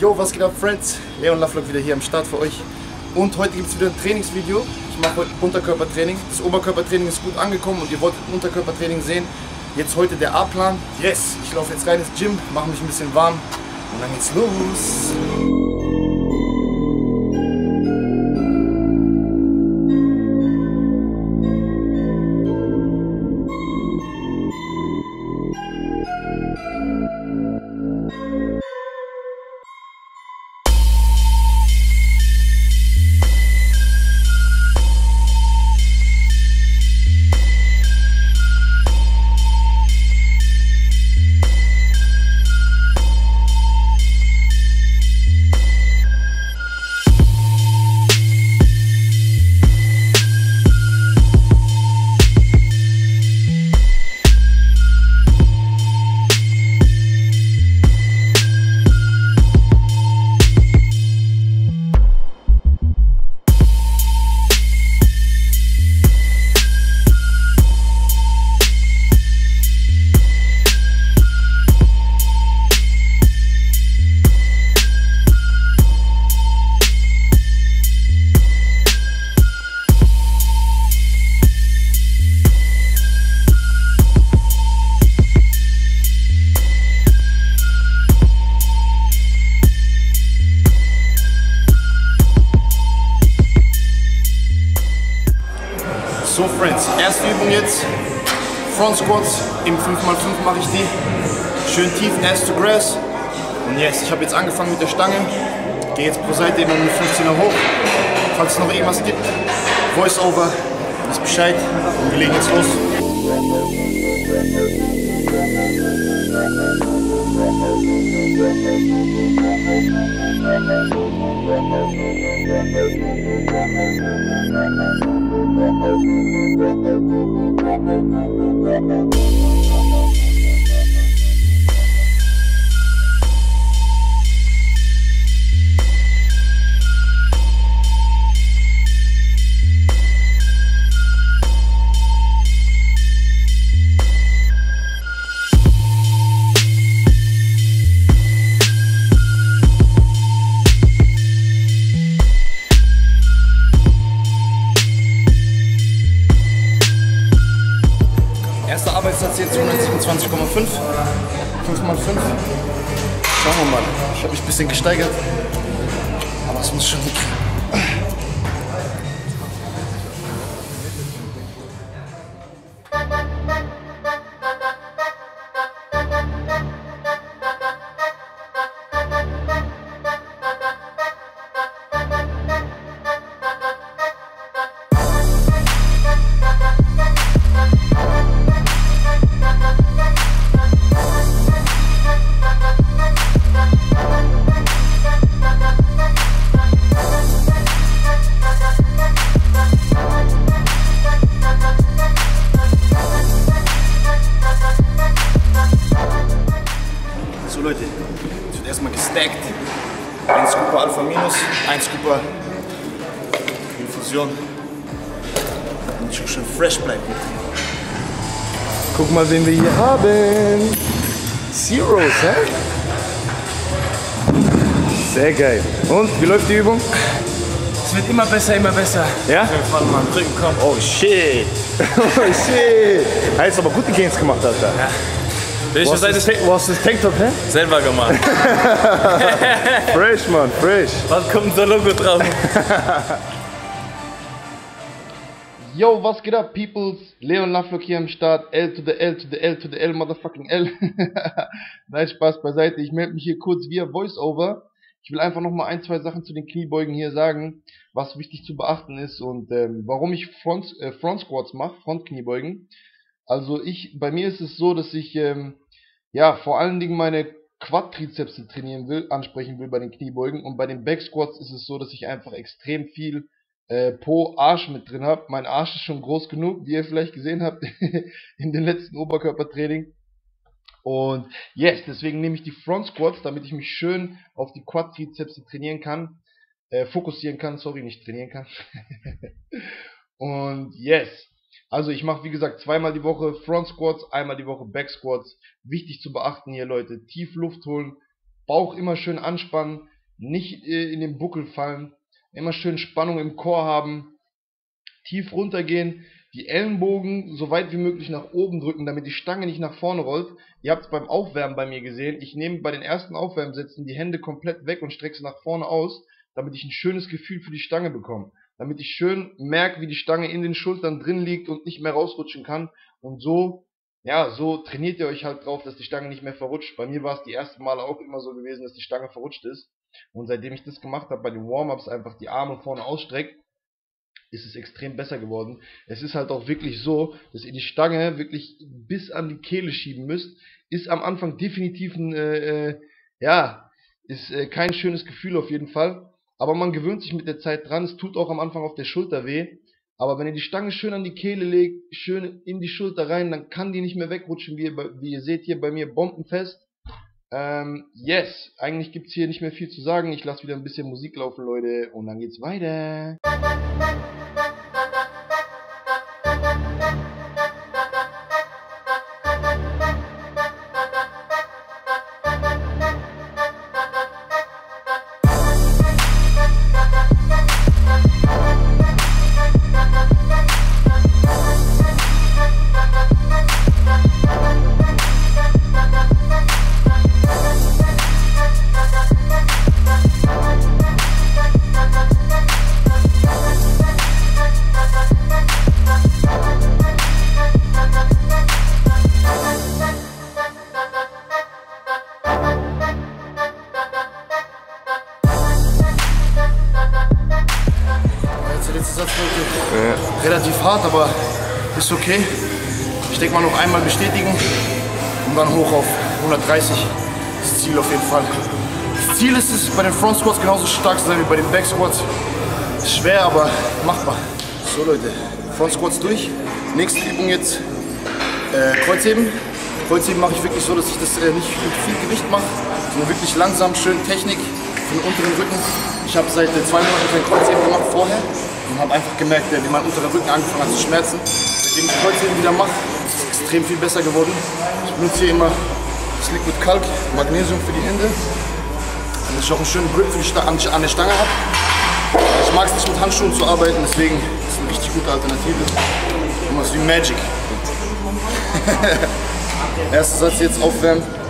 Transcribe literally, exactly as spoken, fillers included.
Yo, was geht ab, Friends? Leon Lovelock wieder hier am Start für euch. Und heute gibt es wieder ein Trainingsvideo. Ich mache heute Unterkörpertraining. Das Oberkörpertraining ist gut angekommen und ihr wolltet ein Unterkörpertraining sehen. Jetzt heute der A-Plan. Yes, ich laufe jetzt rein ins Gym, mache mich ein bisschen warm und dann geht's los. So, Friends, erste Übung jetzt, Front Squats, im fünf mal fünf mache ich die, schön tief, Ass to Grass. Und yes, ich habe jetzt angefangen mit der Stange, gehe jetzt pro Seite immer mit fünfzehner hoch, falls es noch irgendwas gibt, Voice-Over, wisst Bescheid und wir legen jetzt los. Erster Arbeitssatz jetzt hundertsiebenundzwanzig Komma fünf, fünf mal fünf. Schauen wir mal, ich habe mich ein bisschen gesteigert, aber es muss schon hinkriegen. So Leute, es wird erstmal gestackt. Ein Scooper Alpha Minus, ein Scooper Infusion. Und ich schön fresh bleiben. Guck mal, wen wir hier haben. Zeros, hä? Sehr geil. Und, wie läuft die Übung? Es wird immer besser, immer besser. Ja? Wenn man mal am Drücken kommt. Oh shit. Oh shit. Heißt aber gute Gains gemacht, Alter. Ja. Will ich Wo hast das das- wo hast du das Tanktop, hä? selber gemacht. Fresh, man, fresh. Was kommt so Logo drauf? Yo, was geht ab, peoples? Leon Lovelock hier am Start. L to the L to the L to the L, motherfucking L. Nein, Spaß beiseite. Ich melde mich hier kurz via Voice-Over. Ich will einfach nochmal ein, zwei Sachen zu den Kniebeugen hier sagen, was wichtig zu beachten ist und ähm, warum ich Front, äh, Front Squats mache, Frontkniebeugen. Also ich, bei mir ist es so, dass ich ähm, ja vor allen Dingen meine Quadrizepse trainieren will, ansprechen will bei den Kniebeugen, und bei den Back Squats ist es so, dass ich einfach extrem viel äh, Po Arsch mit drin habe. Mein Arsch ist schon groß genug, wie ihr vielleicht gesehen habt in den letzten Oberkörpertraining. Und yes, deswegen nehme ich die Front Squats, damit ich mich schön auf die Quadrizepse trainieren kann, äh, fokussieren kann, sorry, nicht trainieren kann. Und yes, also ich mache wie gesagt zweimal die Woche Front Squats, einmal die Woche Back Squats. Wichtig zu beachten hier, Leute, tief Luft holen, Bauch immer schön anspannen, nicht äh, in den Buckel fallen, immer schön Spannung im Core haben, tief runtergehen, die Ellenbogen so weit wie möglich nach oben drücken, damit die Stange nicht nach vorne rollt. Ihr habt es beim Aufwärmen bei mir gesehen, ich nehme bei den ersten Aufwärmsätzen die Hände komplett weg und strecke sie nach vorne aus, damit ich ein schönes Gefühl für die Stange bekomme. Damit ich schön merke, wie die Stange in den Schultern drin liegt und nicht mehr rausrutschen kann. Und so, ja, so trainiert ihr euch halt drauf, dass die Stange nicht mehr verrutscht. Bei mir war es die ersten Male auch immer so gewesen, dass die Stange verrutscht ist. Und seitdem ich das gemacht habe, bei den Warm-Ups einfach die Arme vorne ausstreckt, ist es extrem besser geworden. Es ist halt auch wirklich so, dass ihr die Stange wirklich bis an die Kehle schieben müsst. Ist am Anfang definitiv ein, äh, äh, ja, ist äh, kein schönes Gefühl auf jeden Fall. Aber man gewöhnt sich mit der Zeit dran. Es tut auch am Anfang auf der Schulter weh. Aber wenn ihr die Stange schön an die Kehle legt, schön in die Schulter rein, dann kann die nicht mehr wegrutschen, wie ihr, wie ihr seht hier bei mir, bombenfest. Ähm, yes, eigentlich gibt es hier nicht mehr viel zu sagen. Ich lasse wieder ein bisschen Musik laufen, Leute, und dann geht's weiter. Ja. Relativ hart, aber ist okay. Ich denke mal noch einmal bestätigen und dann hoch auf hundertdreißig. Das Ziel auf jeden Fall. Das Ziel ist es, bei den Front Squats genauso stark zu sein wie bei den Back Squats. Ist schwer, aber machbar. So Leute, Front Squats durch. Nächste Übung jetzt äh, Kreuzheben. Kreuzheben mache ich wirklich so, dass ich das äh, nicht mit viel Gewicht mache, sondern wirklich langsam, schön Technik für den unteren Rücken. Ich habe seit äh, zwei Monaten kein Kreuzheben gemacht vorher. Und habe einfach gemerkt, wie mein unterer Rücken angefangen hat zu schmerzen. Seitdem ich Kreuzheben wieder mache, ist es extrem viel besser geworden. Ich benutze hier immer das Liquid Kalk, Magnesium für die Hände, damit ich auch einen schönen Grip für die an, an der Stange habe. Ich mag es nicht mit Handschuhen zu arbeiten, deswegen ist es eine richtig gute Alternative. Immer so wie Magic. Erster Satz jetzt aufwärmen.